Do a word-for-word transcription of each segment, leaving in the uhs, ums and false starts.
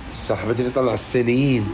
صاحبتي اللي طلع الصينيين.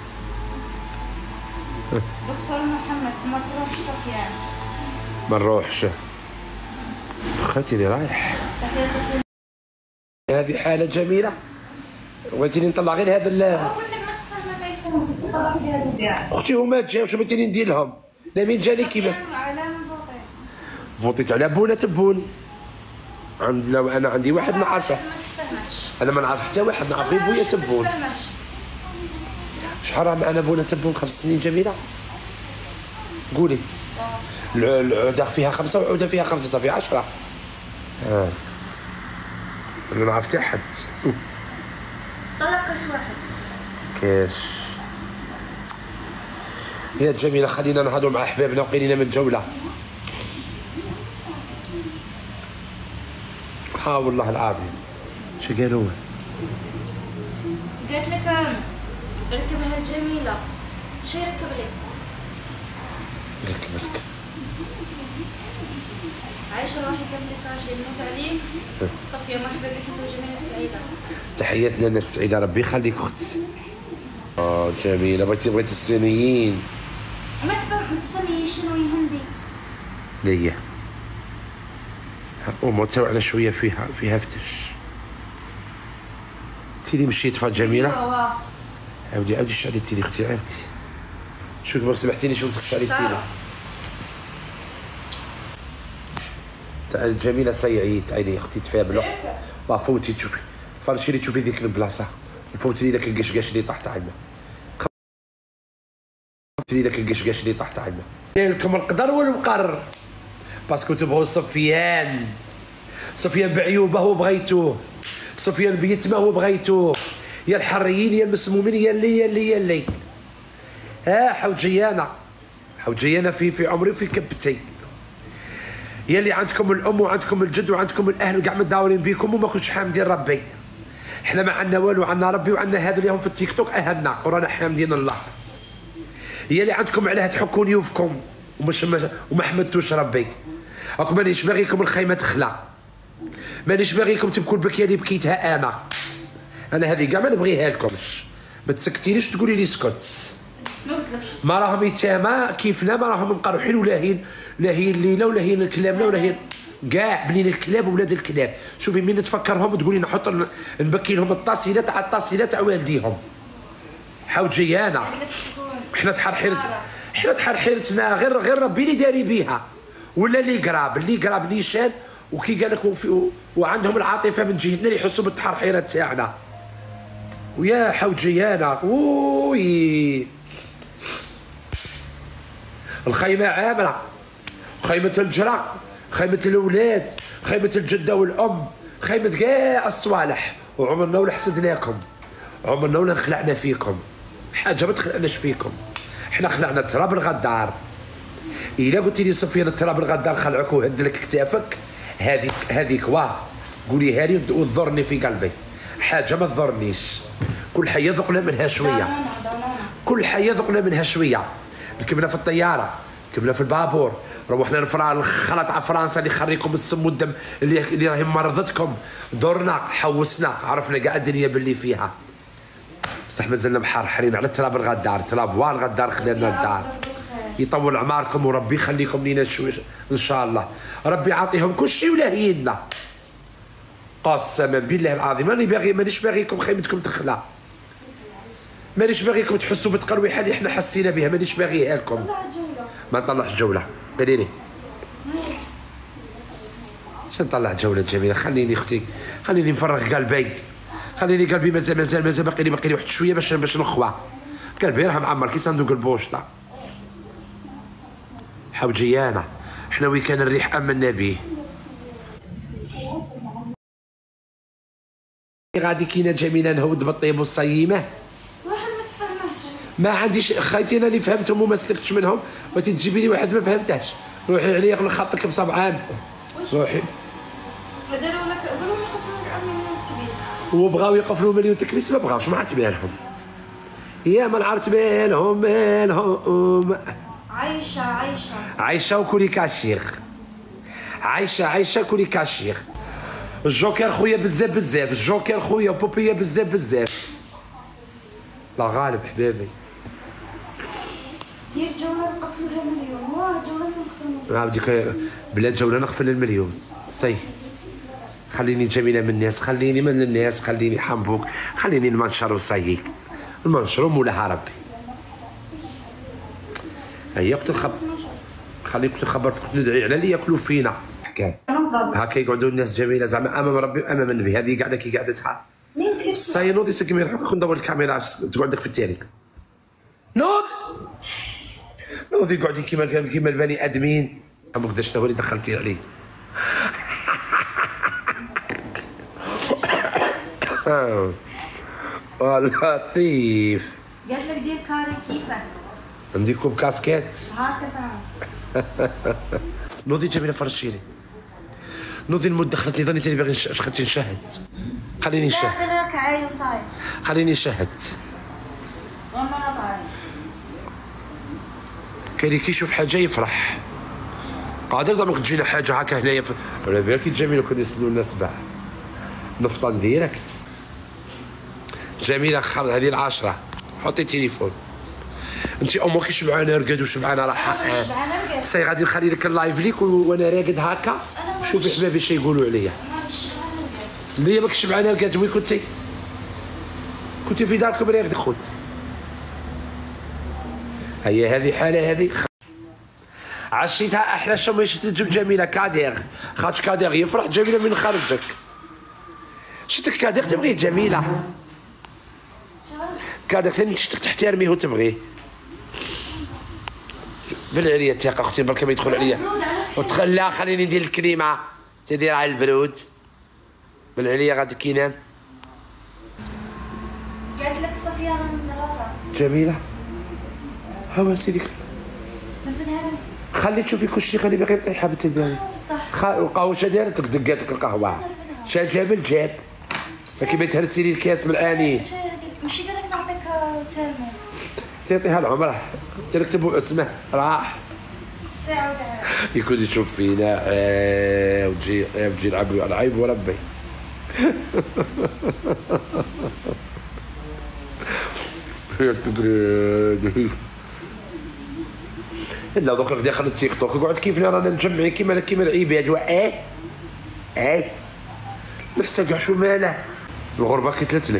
دكتور محمد ما تروحش صفيان. ما نروحش خاتيني رايح. تحية صفيان. هذه حالة جميلة. بغيتيني نطلع غير هذا ال قلت لك ما تفهم ما يفهم. طلع في هذا الداع. اختي هما جاو بغيتيني ندير لهم؟ لا مين جاني كيما على من فوطيت. فوطيت على بونا تبون. عند لو انا عندي واحد نعرفه. ما تفهمش. انا ما نعرف حتى واحد، نعرف غير بويا تبون. ما تفهمش. شحال راه معنا بونا تبون؟ خمس سنين جميلة. قولي. العودة فيها خمسة والعودة فيها خمسة صافي عشرة. اه انا ما نعرف حتى حد. طلع كاش واحد. كاش. يا جميلة خلينا نهضروا مع احبابنا وقيلينا من جولة. ها والله العظيم. شو قالوا؟ قالت لك ركبها الجميلة. شو يركب لك؟ ركب ركب. عايشة روحي تملك شي يموت عليك. صفية مرحبا بك انت وجميلة السعيدة. تحياتنا لنا السعيدة ربي يخليك اختي. اه جميلة بغيتي بغيتي الصينيين. ما تفهم الصيني شنو هندي. ليا. وما توعنا شوية فيها فيها فتش. تيلي مشيت فا جميلة. ايوا عاودي عاودي شعلي تيلي اختي عاودي. شو كبر سمحتيلي شو تخشعلي تيلي. تعال جميلة سيعيت عيني اختي تفابلو. با فوتي تشوفي فرشي لي تشوفي ديك البلاصة وفوتي لي داك القشقاش اللي طاح تاع الماء. فوتي لي داك القشقاش اللي طاح تاع الماء. قال لكم القدر والمقر باسكو تبغوا سفيان. سفيان بعيوبه وبغيتوه. سفيان بيتمه وبغيتوه. يا الحريين يا المسمومين يا اللي يا اللي يا اللي. ها حوجيانا حوجيانا في في عمري وفي كبتي. يا اللي عندكم الام وعندكم الجد وعندكم الاهل وكاع مداورين بيكم وما كنتش حامدين ربي. احنا ما عندنا والو، عندنا ربي وعندنا هذو اللي هم في التيك توك اهلنا ورانا حامدين الله. يا اللي عندكم علاه تحكوا نيوفكم ومش وما حمدتوش ربي. راكم مانيش باغيكم الخيمه تخلع. مانيش باغيكم تبكوا البكيه اللي بكيتها انا. انا هذه كاع ما نبغيها لكمش. ما تسكتينيش تقولي لي اسكت. ما راهم يتامى كيفنا، ما راهم مقروحين ولا هين لا هي الليله ولا هي الكلامنا ولا هي كاع بنين الكلاب وولاد الكلاب. شوفي مين تفكرهم تقولي نحط نبكي لهم الطاسيله تاع الطاسيله تاع والديهم. حوجيانا حنا تحرحيرت حنا تحرحيرتنا غير غير ربي اللي داري بيها ولا اللي قراب اللي قراب نيشان وكي قال لك وعندهم العاطفه من جهتنا اللي يحسوا بالتحرحيرات تاعنا. ويا حوجيانا وي الخيمه عامره، خيمه الجرا، خيمه الاولاد، خيمه الجده والام، خيمه كاع الصوالح. وعمرنا ولا حسدناكم، عمرنا ولا خلعنا فيكم حاجه، ما تخلعناش فيكم. حنا خلعنا التراب الغدار. الا قلتي لي سفيان التراب الغدار خلعك وهد لك كتافك، هذيك هذيك واه قوليها لي وتضرني في قلبي. حاجه ما تضرنيش. كل حيه ذقنا منها شويه، كل حيه ذقنا منها شويه. ركبنا في الطياره، ركبنا في البابور، روحنا الخلط على فرنسا اللي يخريكم السم والدم اللي اللي راهي مرضتكم. درنا حوسنا، عرفنا كاع الدنيا باللي فيها. بصح مازلنا محرحرين على تراب الغدار. تراب واه الغدار خلينا الدار. يطول عماركم وربي يخليكم لينا شوي ان شاء الله. ربي يعطيهم كل شيء ولا هينا. قسما بالله العظيم ماني باغي مانيش باغيكم خيمتكم تخلع. مانيش باغيكم تحسوا بالتقرويحه اللي احنا حسينا بها، مانيش باغيها لكم. ما نطلعش جوله قولي لي. شنو نطلع جوله جميله؟ خليني اختي خليني نفرغ قلبي، خليني قلبي مازال مازال مازال باقي لي باقي لي واحد شويه باش باش نخوى. قلبي راه معمر كي صندوق البوشطه. حوجيانا حنا وين كان الريح امنا به. غادي كاينه جميله نهود بالطيب والصيمه. ما عنديش خايتي انا اللي فهمتهم وما سلكتش منهم، بغيتي تجيبي لي واحد ما فهمتهاش. روحي عليا غير خطك بصبعان. روحي داروا لك قالوا لي يقفلوا لك مليون تكبيس. وبغاو يقفلوا مليون تكبيس ما بغاوش، ما عرفت بالهم. يا ما عرفت بالهم بالهم. عايشه عايشه عايشه وكولي كاشيخ. عايشه عايشه كولي كاشيخ. الجوكر خويا بزاف بزاف، الجوكر خويا وبوبيا بزاف بزاف. لا غالب حبيبي. دير جولة نقفلوها المليون. واه جولة نقفل المليون. بديك بلا جولة نقفل المليون. سي خليني جميلة من الناس، خليني من الناس، خليني حنبوك، خليني المنشر وصيك. المنشر مولاها ربي. هيا كنت نخبر، خليك كنت نخبر كنت ندعي على اللي ياكلوا فينا. حكام هكا يقعدوا الناس جميلة زعما امام ربي وامام النبي. هذه قاعدة كي قعدتها. سي نوضي سكمي الحق كون ندور الكاميرا تقعد لك في التاريخ. نوض نوضي قعدي كيما كيما البني ادمين. ما قدرتش تا هو اللي دخلتي عليه. لطيف. قالت لك دير كاري كيفه. عندي كوب كاسكيت. هاكا سلام. نوضي جميلة فرشيلي. نوضي المود دخلتني ظنيت اللي باغي خلتي نشاهد. خليني نشاهد. لا غير عاي وصاي. خليني نشاهد. والله ما بعرف. كاين اللي كيشوف حاجة يفرح. قادر زعما تجينا حاجة هكا هنايا على بالك جميلة كنا يسدوا الناس باع. نفطن ديريكت. جميلة خرج هذه العشرة. حطي تليفون. انت امك شبعانه رقد وشبعانه راحه. سي غادي نخلي لك اللايف ليك وانا راقد هكا. شوفي حبابي اش يقولوا عليا. ليه ماكش شبعانه رقد؟ وين كنتي؟ كنتي في داركم راقد خوت. هيا هذه حاله هذه. عشيتها احلى شو ماشي تجيب جميله كادير. خاطش كادير يفرح جميله من خرجك. شتك كادير تبغيه جميله. كادير ثاني تحترميه وتبغيه. بالعليا الثقه اختي برك ما يدخل عليا. ودخل لا خليني ندير الكريمه تدير على البرود. بالعليا غادي كينام. قالت لك صفيه انا من ثلاثه. جميله. هوا سيدي نفذ هذا. خلي تشوفي كل شيء خلي باغي نطيحها بالتلبان. صح. القهوه شا دارت لك دقات لك القهوه. شا جاب الجاب. كيما تهرسي لي الكاس من الاني. ماشي قال لك نعطيك تيرمو. تعطيها العمره تكتبوا اسمه راح. تعاود تعاود. يكون يشوف فينا آه وتجي وتجي نلعبوا العيب وربي. لا دوك داخل التيك توك يقعد كيفنا رانا مجمعين كيما كيما العباد واه اه نحسن كاع شو ماله. الغربه كتلتني.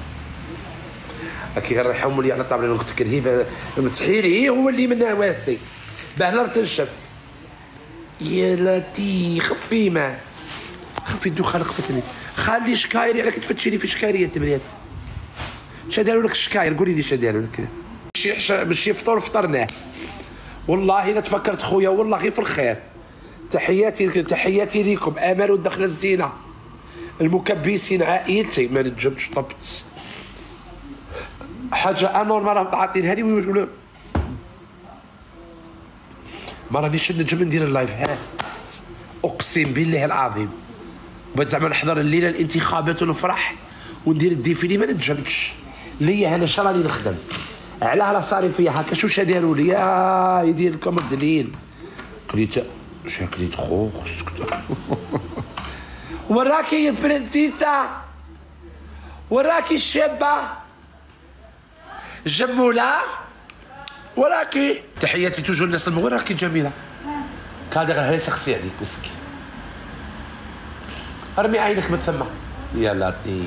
كي غنريحهم لي على طابله نقول لك الهبه مسحيلي هو اللي منها واسي باه لا تنشف. يا لاتي خفي ما خفي الدخان خفتني. خلي شكايري على كتفتشيني في شكايريه التبريات. شا داروا لك الشكاير؟ قولي لي شا داروا لك. ماشي ماشي فطور فطرناه والله الا تفكرت خويا والله غير في الخير. تحياتي لكم تحياتي ليكم. امل ودخل الزينه المكبسين عائلتي ما نجمش طبت حاجه انورمال راهم عاطينها لي ويقولوا ما رانيش نجم ندير اللايف. ها اقسم بالله العظيم بغيت زعما نحضر الليله الانتخابات ونفرح وندير الديفيلي ما نجمتش. ليا انا شراني نخدم علاه راه صاري فيا هكا. شو شا داروا لي يا يدير لكم الدليل. كليت شكليت خو وراكي البرنسيسه وراكي الشابه جموله وراكي. تحياتي توجو الناس المغ وراكي جميله. كادر غير شخصي عليك مسكين. ارمي عينك من ثم يا لطيف.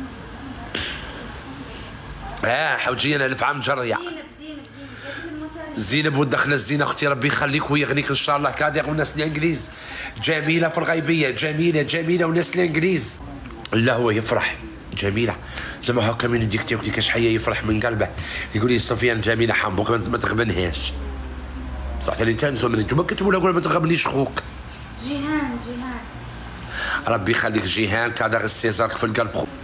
اه حوجي انا الف عام جريه. زينب زينب زينب زينب ودخلنا الزينه اختي ربي يخليك ويغنيك ان شاء الله. كادر وناس الانجليز جميله في الغيبيه جميله جميله وناس الانجليز. لا هو يفرح جميله زعما هكا من ديك تاكلي كاش حيه يفرح من قلبه. يقول لي سفيان جميله حامبوك ما تغبنهاش. صح اللي تنسوا من انتم كتبوا لها ما تغبنيش خوك. جيهان جيهان ربي يخليك جيهان. كادر السيزار في القلب خو.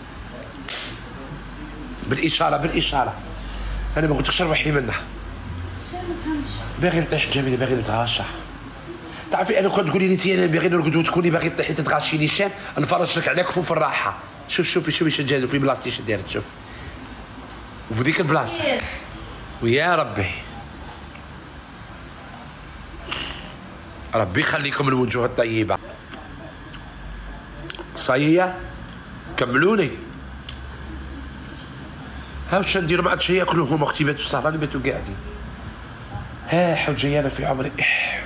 بالاشاره بالاشاره انا ما قلتلكش روحي منها. شنو ما فهمتش. باغي نطيح جميله باغي نتغاشى. تعرفي انا كنت تقولي لي انت انا باغي نرقد وتكوني باغي تطيحي تتغاشيني شام نفرش لك على كفوف الراحه. شوف شوفي شوفي اش جات في بلاصتي اش دارت. شوف وفي ديك البلاصه ويا ربي ربي يخليكم الوجوه الطيبه. صاييه كملوني ها واش نديرو ما عادش ياكلوا هما اختي باتوا سهرانين باتوا قاعدين. ها حاول جاي انا في عمري.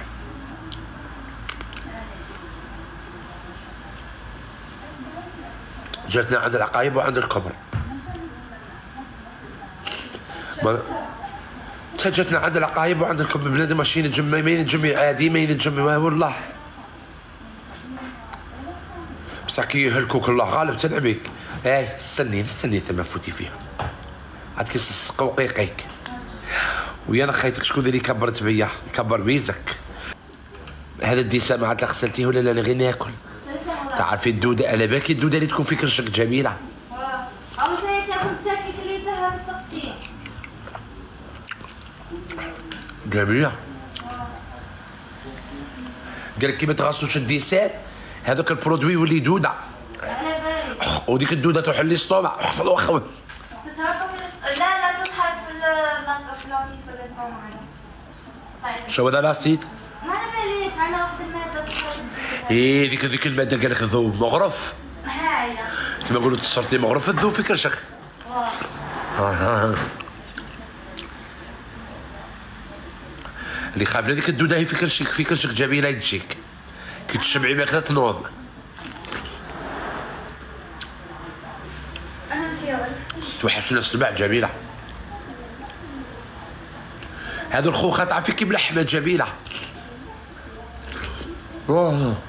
جاتنا عند العقايب وعند القمر. ما جاتنا عند العقايب وعند القمر بنادم ماشي ينجم ما ينجم عادي ما ينجم والله. بصح كي يهلكوك الله غالب تنعميك. اي استني استني ثم فوتي فيها عاد كيسقوا قيقيك. ويا انا خيتك شكون اللي كبرت بيا كبر ميزك. هذا الدسامه عاد غسلتيه ولا لا؟ غير ناكل. تعرفي الدوده انا باكي الدوده اللي تكون في كرشك جميله. اه انت تاكل تاكل اللي تاع التقسيم جميله. قال لك كي ما تغسلوش الديسان هذاك البرودوي يولي دوده. على بالي. وديك الدوده تروح للسطومع. تتهرب في لا لا تنحرق في البلاصه في البلاصيت في الاسطومع هذا. شو هذا لاستيك؟ ما على باليش على واحد الماده تخرج. ايه ديك ديك الماده قال لك ذوب مغرف. هايله. كيما نقولوا تصرتي مغرف تذوب في كرشك. واه. اللي خاف هذيك الدوده هي في كرشك في كرشك جميله تجيك. كي تشبعي ماكله تنوض. انا فيها توحش نفس الماء جميله. هذا الخوخه تعرفي كي بلحمه جميله. واه